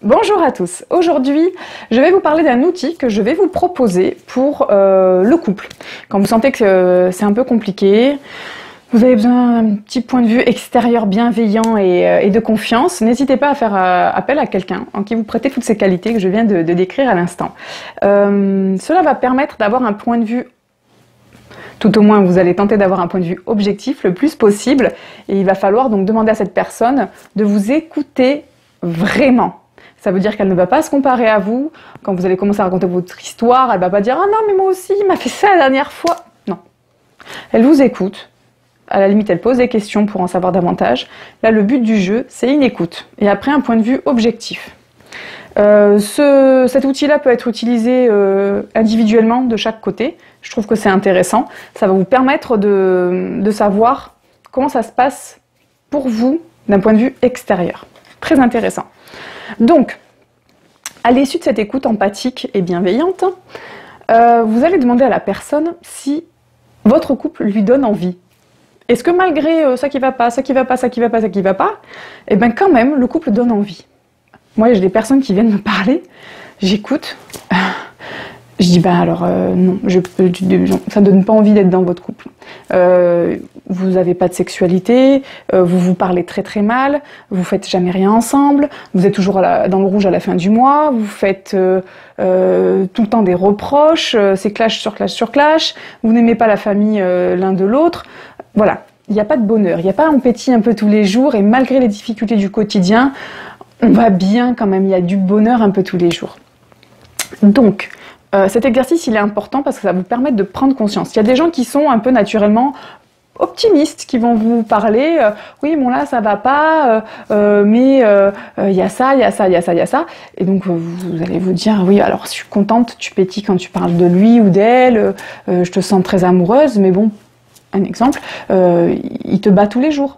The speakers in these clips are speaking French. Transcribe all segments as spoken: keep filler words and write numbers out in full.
Bonjour à tous, aujourd'hui je vais vous parler d'un outil que je vais vous proposer pour euh, le couple. Quand vous sentez que euh, c'est un peu compliqué, vous avez besoin d'un petit point de vue extérieur bienveillant et, euh, et de confiance, n'hésitez pas à faire euh, appel à quelqu'un en qui vous prêtez toutes ces qualités que je viens de, de décrire à l'instant. Euh, cela va permettre d'avoir un point de vue, tout au moins vous allez tenter d'avoir un point de vue objectif le plus possible, et il va falloir donc demander à cette personne de vous écouter vraiment. Ça veut dire qu'elle ne va pas se comparer à vous. Quand vous allez commencer à raconter votre histoire, elle ne va pas dire « Ah non, mais moi aussi, il m'a fait ça la dernière fois ». Non. Elle vous écoute. À la limite, elle pose des questions pour en savoir davantage. Là, le but du jeu, c'est une écoute. Et après, un point de vue objectif. Euh, ce, cet outil-là peut être utilisé euh, individuellement de chaque côté. Je trouve que c'est intéressant. Ça va vous permettre de, de savoir comment ça se passe pour vous d'un point de vue extérieur. Très intéressant. Donc, à l'issue de cette écoute empathique et bienveillante, euh, vous allez demander à la personne si votre couple lui donne envie. Est-ce que malgré euh, ça qui va pas, ça qui va pas, ça qui va pas, ça qui va pas, eh bien quand même, le couple donne envie. Moi, j'ai des personnes qui viennent me parler, j'écoute, je dis, ben alors, euh, non, je, je, ça ne donne pas envie d'être dans votre couple. Euh, vous n'avez pas de sexualité, euh, vous vous parlez très très mal, vous faites jamais rien ensemble, vous êtes toujours à la, dans le rouge à la fin du mois, vous faites euh, euh, tout le temps des reproches, euh, c'est clash sur clash sur clash, vous n'aimez pas la famille euh, l'un de l'autre. Voilà, il n'y a pas de bonheur, il n'y a pas on pétille un peu tous les jours, et malgré les difficultés du quotidien, on va bien quand même, il y a du bonheur un peu tous les jours. Donc, Euh, cet exercice, il est important parce que ça va vous permettre de prendre conscience. Il y a des gens qui sont un peu naturellement optimistes, qui vont vous parler euh, « oui, bon là, ça va pas, euh, euh, mais il euh, euh, y a ça, il y a ça, il y a ça, il y a ça ». Et donc, euh, vous allez vous dire « oui, alors je suis contente, tu pétilles quand tu parles de lui ou d'elle, euh, euh, je te sens très amoureuse, mais bon, un exemple, euh, il te bat tous les jours ».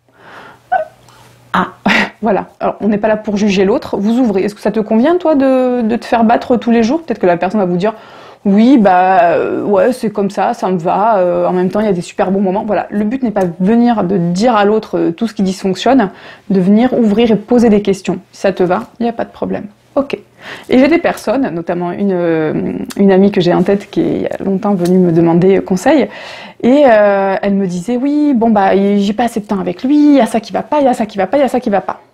Ah, voilà. Alors, on n'est pas là pour juger l'autre. Vous ouvrez. Est-ce que ça te convient, toi, de, de te faire battre tous les jours? Peut-être que la personne va vous dire « oui, bah, euh, ouais, c'est comme ça, ça me va. Euh, en même temps, il y a des super bons moments. » Voilà. Le but n'est pas de venir de dire à l'autre euh, tout ce qui dysfonctionne, de venir ouvrir et poser des questions. Si ça te va, il n'y a pas de problème. Ok. Et j'ai des personnes, notamment une, euh, une amie que j'ai en tête qui est il y a longtemps venue me demander conseil, et euh, elle me disait oui, bon bah j'ai pas assez de temps avec lui, il y a ça qui va pas, il y a ça qui va pas, il y a ça qui va pas.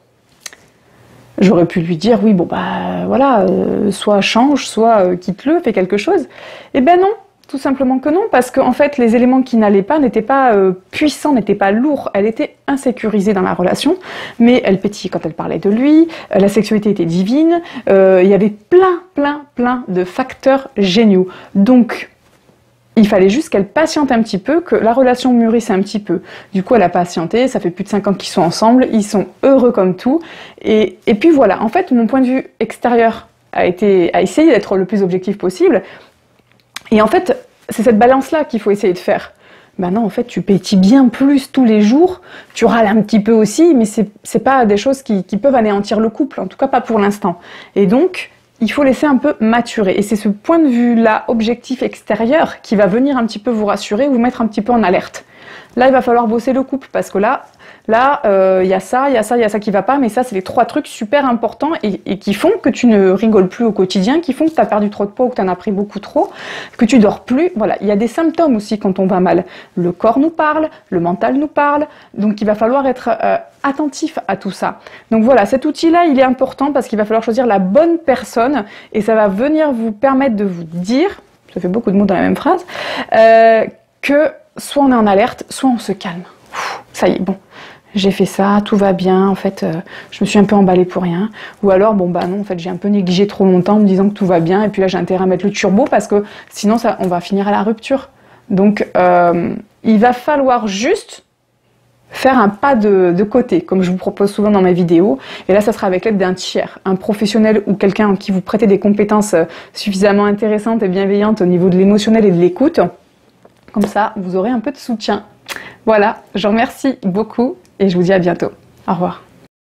J'aurais pu lui dire oui, bon bah voilà, euh, soit change, soit euh, quitte-le, fais quelque chose. Eh ben non. Tout simplement que non, parce qu'en fait, les éléments qui n'allaient pas n'étaient pas euh, puissants, n'étaient pas lourds. Elle était insécurisée dans la relation, mais elle pétillait quand elle parlait de lui, euh, la sexualité était divine, euh, il y avait plein, plein, plein de facteurs géniaux. Donc, il fallait juste qu'elle patiente un petit peu, que la relation mûrisse un petit peu. Du coup, elle a patienté, ça fait plus de cinq ans qu'ils sont ensemble, ils sont heureux comme tout. Et, et puis voilà, en fait, mon point de vue extérieur a, été, a essayé d'être le plus objectif possible. Et en fait, c'est cette balance-là qu'il faut essayer de faire. Ben non, en fait, tu pétilles bien plus tous les jours, tu râles un petit peu aussi, mais c'est c'est pas des choses qui, qui peuvent anéantir le couple, en tout cas pas pour l'instant. Et donc, il faut laisser un peu maturer. Et c'est ce point de vue-là, objectif extérieur, qui va venir un petit peu vous rassurer, vous mettre un petit peu en alerte. Là, il va falloir bosser le couple, parce que là, là, euh, y a ça, il y a ça, il y a ça qui va pas, mais ça, c'est les trois trucs super importants et, et qui font que tu ne rigoles plus au quotidien, qui font que tu as perdu trop de poids ou que tu en as pris beaucoup trop, que tu dors plus. Voilà, il y a des symptômes aussi quand on va mal. Le corps nous parle, le mental nous parle, donc il va falloir être euh, attentif à tout ça. Donc voilà, cet outil-là, il est important parce qu'il va falloir choisir la bonne personne et ça va venir vous permettre de vous dire, ça fait beaucoup de mots dans la même phrase, euh, que soit on est en alerte, soit on se calme. Ouh, ça y est, bon, j'ai fait ça, tout va bien, en fait, euh, je me suis un peu emballée pour rien. Ou alors, bon bah non, en fait, j'ai un peu négligé trop longtemps en me disant que tout va bien, et puis là, j'ai intérêt à mettre le turbo parce que sinon, ça, on va finir à la rupture. Donc, euh, il va falloir juste faire un pas de, de côté, comme je vous propose souvent dans mes vidéos. Et là, ça sera avec l'aide d'un tiers, un professionnel ou quelqu'un qui vous prête des compétences suffisamment intéressantes et bienveillantes au niveau de l'émotionnel et de l'écoute. Comme ça, vous aurez un peu de soutien. Voilà, je vous remercie beaucoup et je vous dis à bientôt. Au revoir.